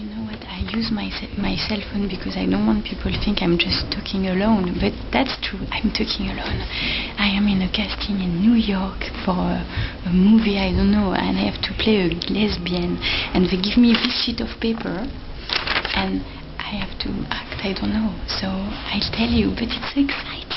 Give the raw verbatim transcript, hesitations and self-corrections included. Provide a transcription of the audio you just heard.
You know what? I use my se- my cell phone because I don't want people to think I'm just talking alone. But that's true. I'm talking alone. I am in a casting in New York for a, a movie. I don't know, and I have to play a lesbian. And they give me this sheet of paper, and I have to act. I don't know. So I'll tell you. But it's so exciting.